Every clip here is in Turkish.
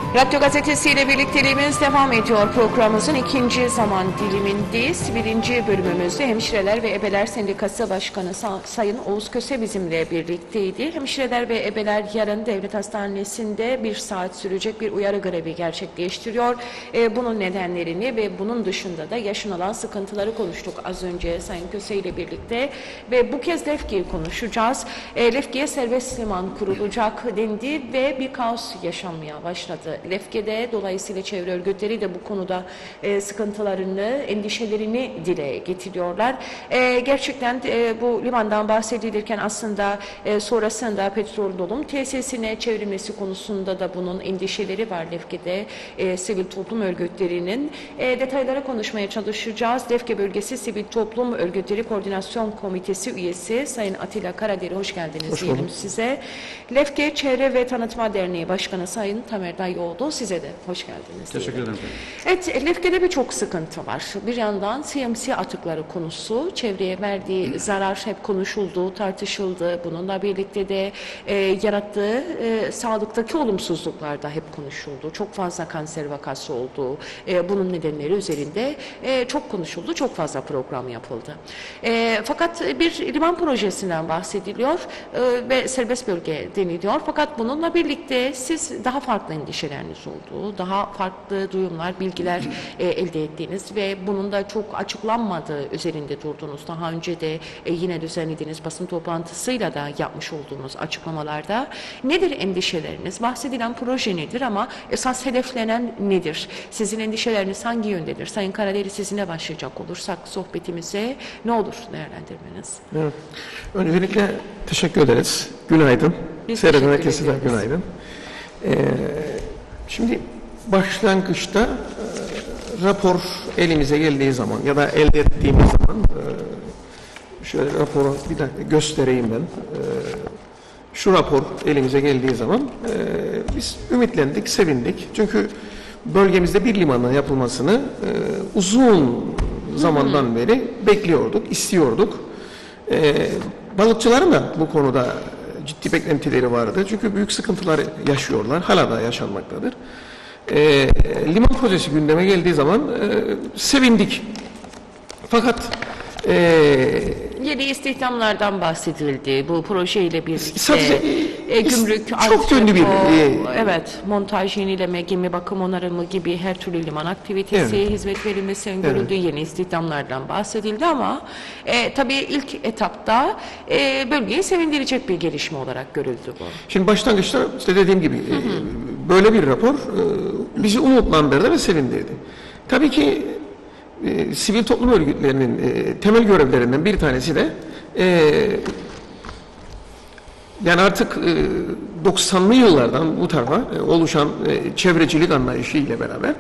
Radyo Gazetesi ile birlikteliğimiz devam ediyor. Programımızın ikinci zaman dilimindeyiz. Birinci bölümümüzde Hemşireler ve Ebeler Sendikası Başkanı Sayın Oğuz Köse bizimle birlikteydi. Hemşireler ve Ebeler yarın Devlet Hastanesi'nde 1 saat sürecek bir uyarı grevi gerçekleştiriyor. Bunun nedenlerini ve bunun dışında da yaşanılan sıkıntıları konuştuk az önce Sayın Köse ile birlikte. Ve bu kez Lefke'yi konuşacağız. Lefke'ye serbest liman kurulacak dendi ve bir kaos yaşanmaya başladı Lefke'de. Dolayısıyla çevre örgütleri de bu konuda sıkıntılarını, endişelerini dile getiriyorlar. Gerçekten bu limandan bahsedilirken aslında sonrasında petrol dolum tesisine çevrilmesi konusunda da bunun endişeleri var Lefke'de sivil toplum örgütlerinin. Detaylara konuşmaya çalışacağız. Lefke Bölgesi Sivil Toplum Örgütleri Koordinasyon Komitesi üyesi Sayın Atilla Karaderi, hoş geldiniz diyelim size. Lefke Çevre ve Tanıtma Derneği Başkanı Sayın Tamer Dayıoğlu, size de hoş geldiniz. Teşekkür ederim. Evet, Lefke'de birçok sıkıntı var. Bir yandan CMC atıkları konusu, çevreye verdiği zarar hep konuşuldu, tartışıldı. Bununla birlikte de yarattığı sağlıktaki olumsuzluklar da hep konuşuldu. Çok fazla kanser vakası oldu. Bunun nedenleri üzerinde çok konuşuldu, çok fazla program yapıldı. Fakat bir liman projesinden bahsediliyor ve serbest bölge deniliyor. Fakat bununla birlikte siz daha farklı endişeleriniz oldu, daha farklı duyumlar, bilgiler elde ettiğiniz ve bunun da çok açıklanmadığı üzerinde durdunuz. Daha önce de yine düzenlediğiniz basın toplantısıyla da yapmış olduğunuz açıklamalarda. Nedir endişeleriniz? Bahsedilen proje nedir ama esas hedeflenen nedir? Sizin endişeleriniz hangi yöndedir? Sayın Karaderi, sizinle başlayacak olursak sohbetimize ne olur değerlendirmeniz? Evet. Öncelikle teşekkür ederiz. Günaydın. Seyreden herkese de günaydın. Şimdi başlangıçta rapor elimize geldiği zaman ya da elde ettiğimiz zaman şöyle raporu bir dakika göstereyim ben. Şu rapor elimize geldiği zaman biz ümitlendik, sevindik. Çünkü bölgemizde bir limanın yapılmasını uzun zamandan beri bekliyorduk, istiyorduk. Balıkçıların da bu konuda ciddi beklentileri vardı. Çünkü büyük sıkıntılar yaşıyorlar. Hala da yaşanmaktadır. Liman projesi gündeme geldiği zaman sevindik. Fakat yeni istihdamlardan bahsedildi. Bu projeyle birlikte sadece gümrük, çok yönlü bir evet, montaj, yenileme, gemi bakım onarımı gibi her türlü liman aktivitesi, evet, hizmet verilmesi öngörüldüğü yeni istihdamlardan bahsedildi ama tabii ilk etapta bölgeyi sevindirecek bir gelişme olarak görüldü bu. Şimdi başlangıçta işte dediğim gibi böyle bir rapor bizi umutlandırdı ve sevindirdi. Tabii ki sivil toplum örgütlerinin temel görevlerinden bir tanesi de yani artık 90'lı yıllardan bu tarafa oluşan çevrecilik anlayışı ile beraber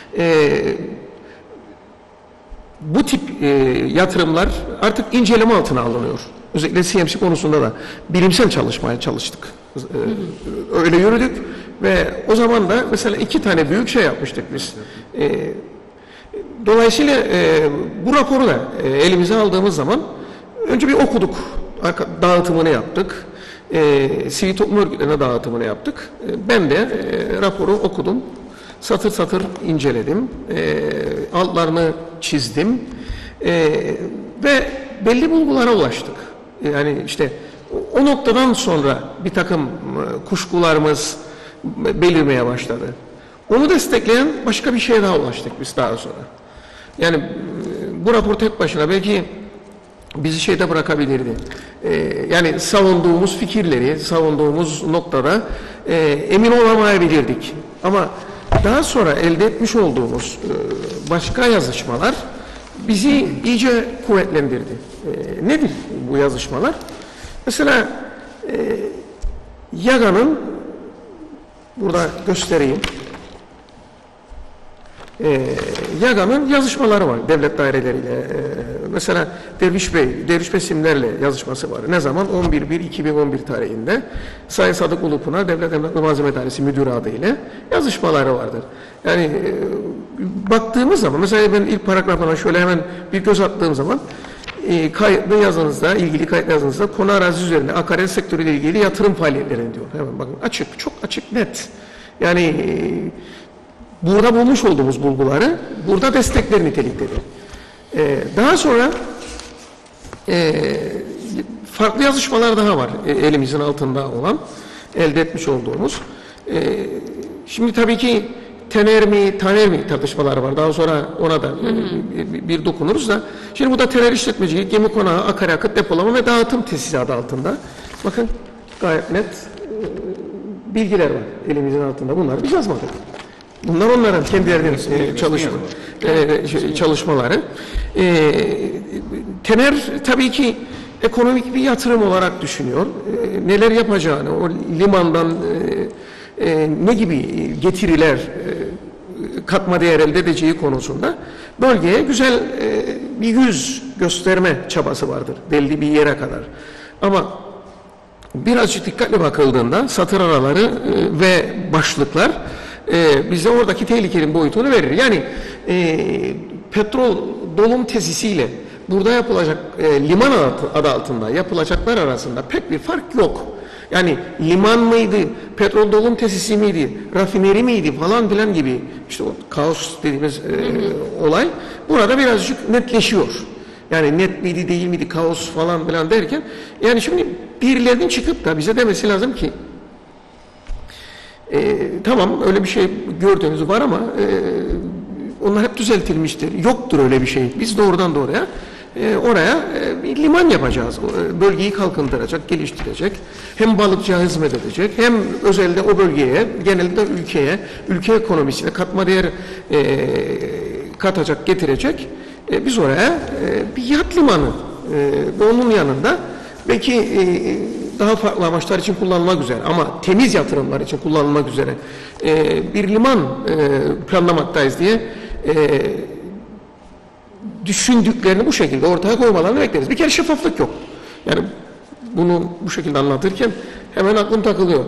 bu tip yatırımlar artık inceleme altına alınıyor. Özellikle CMC konusunda da bilimsel çalışmaya çalıştık. Öyle yürüdük ve o zaman da mesela 2 tane büyük şey yapmıştık biz. Dolayısıyla bu raporu da elimize aldığımız zaman önce bir okuduk, dağıtımını yaptık, sivil toplum örgütlerine dağıtımını yaptık. Ben de raporu okudum, satır satır inceledim, altlarını çizdim ve belli bulgulara ulaştık. Yani işte o noktadan sonra bir takım kuşkularımız belirmeye başladı. Onu destekleyen başka bir şeye daha ulaştık biz daha sonra. Yani bu rapor tek başına belki bizi şeyde bırakabilirdi. Yani savunduğumuz fikirleri, savunduğumuz noktada emin olamayabilirdik. Ama daha sonra elde etmiş olduğumuz başka yazışmalar bizi iyice kuvvetlendirdi. Nedir bu yazışmalar? Mesela YAGA'nın, burada göstereyim, YAGA'nın yazışmaları var devlet daireleriyle. Mesela Derviş Bey Simler'le yazışması var. Ne zaman? 11.1.2011 tarihinde Sayın Sadık Ulupınar Devlet Emlak ve Malzeme Dairesi Müdürü adıyla yazışmaları vardır. Yani baktığımız zaman, mesela ben ilk paragrafına şöyle hemen bir göz attığım zaman kayıtlı yazınızda, ilgili kayıtlı yazınızda konu arazi üzerinde akaryakıt sektörüyle ilgili yatırım faaliyetlerini diyor. Hemen bakın açık, çok açık, net. Yani burada bulmuş olduğumuz bulguları burada destekler niteliktedir. Daha sonra farklı yazışmalar daha var elimizin altında olan, elde etmiş olduğumuz. Şimdi tabii ki tener mi, taner mi tartışmaları var. Daha sonra ona da bir dokunuruz da. Şimdi bu da tener işletmecilik, gemi konağı, akaryakıt depolama ve dağıtım tesisatı altında. Bakın gayet net bilgiler var elimizin altında. Bunları biz yazmadık. Bunlar onların kendilerinin çalışmaları. Tener tabii ki ekonomik bir yatırım olarak düşünüyor. Neler yapacağını, o limandan ne gibi getiriler, katma değer elde edeceği konusunda bölgeye güzel bir yüz gösterme çabası vardır belli bir yere kadar. Ama birazcık dikkatli bakıldığında satır araları ve başlıklar bize oradaki tehlikenin boyutunu verir. Yani petrol dolum tesisiyle burada yapılacak liman adı altında yapılacaklar arasında pek bir fark yok. Yani liman mıydı, petrol dolum tesisi miydi, rafineri miydi falan filan gibi işte o kaos dediğimiz olay burada birazcık netleşiyor. Yani net miydi değil miydi kaos falan filan derken yani şimdi birilerinin çıkıp da bize demesi lazım ki tamam öyle bir şey gördüğünüz var ama onlar hep düzeltilmiştir. Yoktur öyle bir şey. Biz doğrudan doğruya oraya bir liman yapacağız. Bölgeyi kalkındıracak, geliştirecek. Hem balıkçıya hizmet edecek, hem özelde o bölgeye, genelde ülkeye, ülke ekonomisine katma değer katacak, getirecek. Biz oraya bir yat limanı ve onun yanında belki daha farklı amaçlar için kullanılmak üzere ama temiz yatırımlar için kullanılmak üzere bir liman planlamaktayız diye düşündüklerini bu şekilde ortaya koymalarını bekleriz. Bir kere şeffaflık yok. Yani bunu bu şekilde anlatırken hemen aklım takılıyor.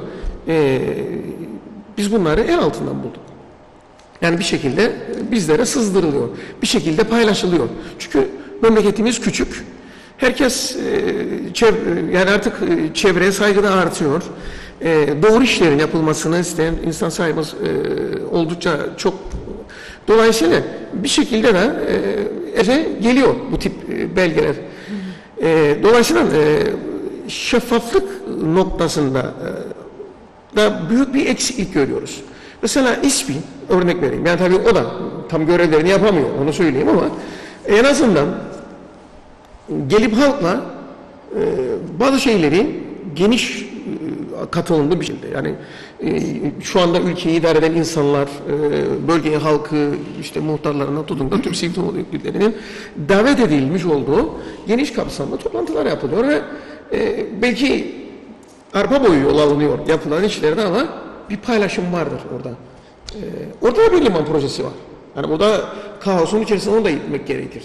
Biz bunları el altından bulduk. Yani bir şekilde bizlere sızdırılıyor. Bir şekilde paylaşılıyor. Çünkü memleketimiz küçük. Herkes yani artık çevreye saygı da artıyor. Doğru işlerin yapılmasını isteyen insan sayımız oldukça çok. Dolayısıyla bir şekilde de geliyor bu tip belgeler. Dolayısıyla şeffaflık noktasında da büyük bir eksiklik görüyoruz. Mesela İSPİ örnek vereyim. Yani tabii o da tam görevlerini yapamıyor onu söyleyeyim ama en azından gelip halkla bazı şeyleri geniş katılımlı bir şekilde yani şu anda ülkeyi idare eden insanlar, bölgeye halkı, işte muhtarlarına tutun da tüm sivil toplum örgütlerinin davet edilmiş olduğu geniş kapsamlı toplantılar yapılıyor ve belki arpa boyu yol alınıyor yapılan işlerde ama bir paylaşım vardır orada. Orada da bir liman projesi var. Yani burada kaosun içerisinde onu da gitmek gerekir.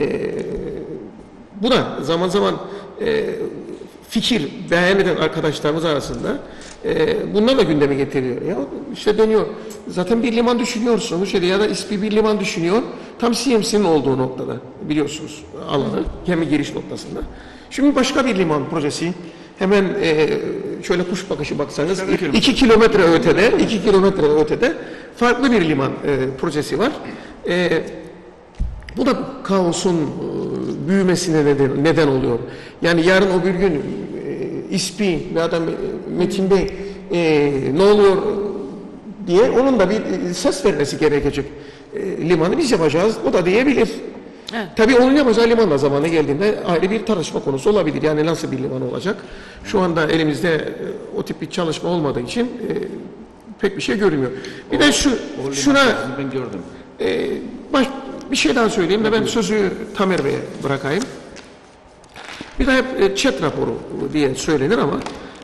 Bu da zaman zaman fikir beyan eden arkadaşlarımız arasında bunlar da gündeme getiriyor. Ya işte deniyor. Zaten bir liman düşünüyorsunuz ya da İSPİ bir liman düşünüyor. Tam CMC'nin olduğu noktada biliyorsunuz alanı, gemi giriş noktasında. Şimdi başka bir liman projesi. Hemen şöyle kuş bakışı baksanız 2 kilometre ötede farklı bir liman projesi var. Bu da kaosun büyümesine neden oluyor. Yani yarın o bir gün İSPİ veya da Metin Bey ne oluyor diye onun da bir ses vermesi gerekecek. Limanı biz yapacağız. O da diyebilir. Evet. Tabii onun yapacağı liman da zamanı geldiğinde ayrı bir tartışma konusu olabilir. Yani nasıl bir liman olacak? Şu anda elimizde o tip bir çalışma olmadığı için pek bir şey görünmüyor. Bir de şuna ben gördüm. Bir şey daha söyleyeyim de ben sözü Tamer Bey'e bırakayım. Bir de hep ÇED raporu diye söylenir ama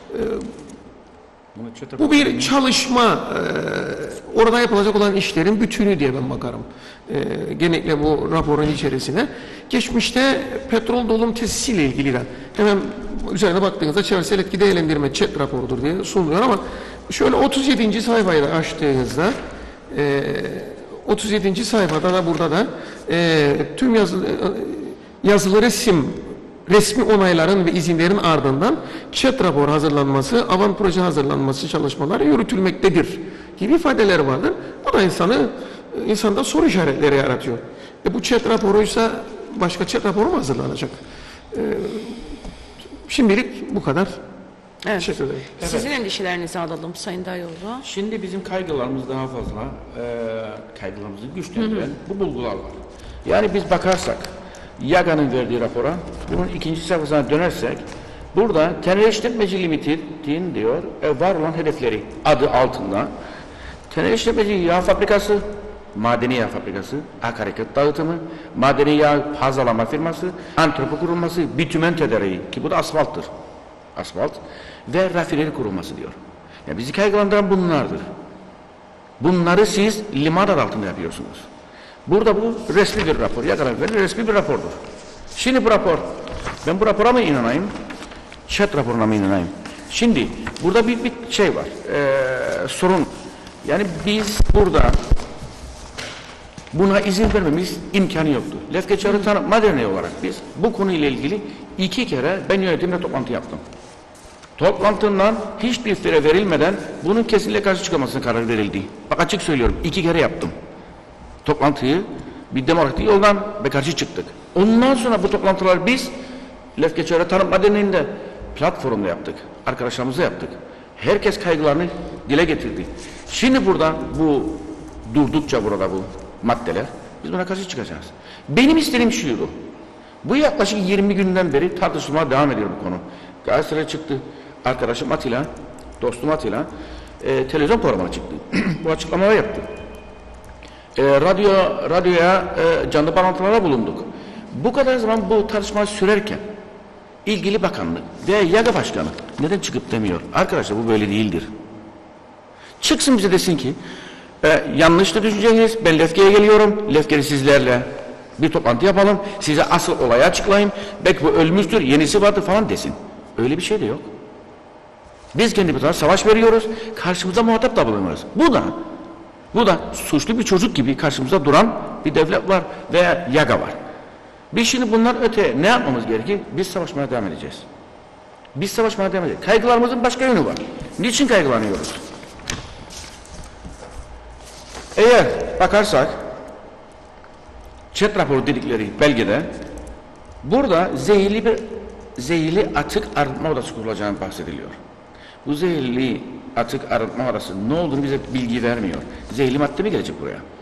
bu bir çalışma, orada yapılacak olan işlerin bütünü diye ben bakarım. Genellikle bu raporun içerisine. Geçmişte petrol dolum tesisiyle ilgili de hemen üzerine baktığınızda çevresel etki değerlendirme ÇED raporudur diye sunuluyor ama şöyle 37. sayfayı da açtığınızda 37. sayfada da burada da tüm yazılı resmi onayların ve izinlerin ardından ÇED rapor hazırlanması, avant proje hazırlanması çalışmaları yürütülmektedir gibi ifadeler vardır. Bu da insanda soru işaretleri yaratıyor. Bu chat raporuysa başka chat raporu mu hazırlanacak? Şimdilik bu kadar. Evet. Teşekkür ederim. Sizin endişelerinizi alalım Sayın Dayıoğlu. Şimdi bizim kaygılarımız daha fazla, kaygılarımızı güçlendiren bu bulgular var. Yani biz bakarsak, YAGA'nın verdiği rapora, bunun ikinci sayfasına dönersek, burada Tener İşletmeci Limited'in diyor, var olan hedefleri adı altında, Tener İşletmeci Yağ Fabrikası, Madeni Yağ Fabrikası, akaryakıt dağıtımı, madeni yağ pazarlama firması, antrepo kurulması, bitümen tedariği ki bu da asfalttır. Asfalt ve rafineri kurulması diyor. Yani bizi kaygılandıran bunlardır. Bunları siz liman adı altında yapıyorsunuz. Burada bu resmi bir rapor. Yakalanıp resmi bir rapordur. Şimdi bu rapor, ben bu rapora mı inanayım? Chat raporuna mı inanayım? Şimdi burada bir şey var. Sorun. Yani biz burada buna izin vermemiz imkanı yoktu. Lefkeçarı Tanıtma Derneği olarak biz bu konuyla ilgili 2 kere ben yönetimle toplantı yaptım. Toplantından hiçbir süre verilmeden bunun kesinlikle karşı çıkılmasına karar verildi. Bak açık söylüyorum 2 kere yaptım. Toplantıyı bir demokratik yoldan ve karşı çıktık. Ondan sonra bu toplantılar biz Lefkeçarı Tanıtma Derneği'nde platformda yaptık. Arkadaşlarımızla yaptık. Herkes kaygılarını dile getirdi. Şimdi burada bu durdukça burada bu maddeler biz buna karşı çıkacağız. Benim istediğim şuydu. Bu yaklaşık 20 günden beri tartışmaya devam ediyor bu konu. Galatasaray'a çıktı. Arkadaşım Atilla, dostum Atilla televizyon programına çıktı. Bu açıklamaları yaptı. Radyoya canlı bağlantılara bulunduk. Bu kadar zaman bu tartışma sürerken ilgili bakanlık ve YAGA Başkanı neden çıkıp demiyor? Arkadaşlar bu böyle değildir. Çıksın bize desin ki yanlış düşüneceğiniz. Ben Lefke'ye geliyorum. Lefke'li sizlerle bir toplantı yapalım. Size asıl olayı açıklayayım. Belki bu ölmüştür, yenisi vardır falan desin. Öyle bir şey de yok. Biz kendimize savaş veriyoruz. Karşımıza muhatap da bulunmuyoruz. Bu da suçlu bir çocuk gibi karşımıza duran bir devlet var veya YAGA var. Biz şimdi bunlar öte ne yapmamız gerekir? Biz savaşmaya devam edeceğiz. Biz savaşmaya devam edeceğiz. Kaygılarımızın başka yönü var. Niçin kaygılanıyoruz? Eğer bakarsak chat raporu dedikleri belgede burada zehirli atık arıtma odası kurulacağını bahsediliyor. Bu zehirli atık arıtma odası ne olduğunu bize bilgi vermiyor. Zehirli madde mi gelecek buraya?